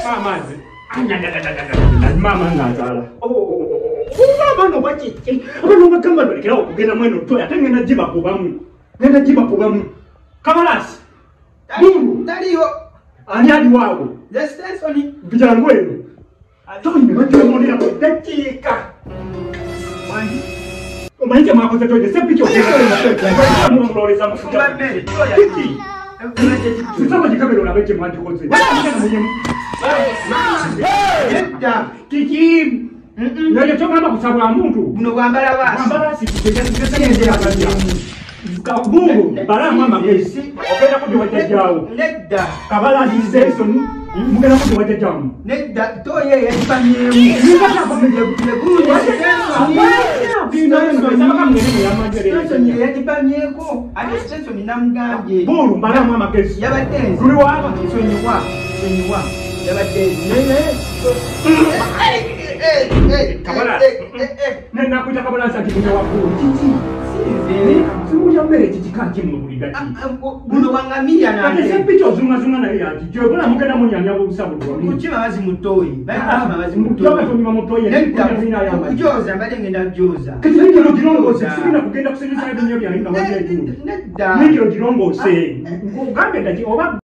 Amazi. Mama ngazala. Mama no bachiki. Abantu bakamba balekera okugenda mweno toya tengena jiba kubamu. Nenda jiba kubamu. Kamalasi. Mungu. Taliyo. Ani ali wako. The station. Vijana ngwenu. Toni watu monera kutakika. Mani. Umaite makosa toje sepicho. Mungu mloleza mafuta. Kiki. Sasa jikabelo na beche mwanti kote. Kiki. Ndio choka hapa kusabwa mtu. Buno kwambala basi. Kwambala sikujeza kabisa. Kabungu bara mama kesi. Okenda kudi wajajao. Nedda. Kabala di season. Mugenda kudi wajajao. Nedda toye yajipanye. Nikata kwa mjegulu. Station yajipanyeko. Ati station namugambye. Buru bara mama kesi. Yabatenzi. Kuli waba Sonyiwa. Yabatenzi. Kabala. Nena kuita kabala sa kikunya wako. Chichi. Simuja mbere chichikaki mubuligati. Buno wangamia na. Ate sepicho zunga na yati. Jo bona mukenda munyanya bo usabu wa mimi. Kuchima bazi mutoyi. Bazi mutoyi. Toka tonyi mutoyi. Kujoza mbale ngenda kujoza. Kati ngiro jirongo se sibina kugenda kusenisa ebinyo bya hinda waje. Nedda. Ngiro jirongo se. Ugambe ndaji oba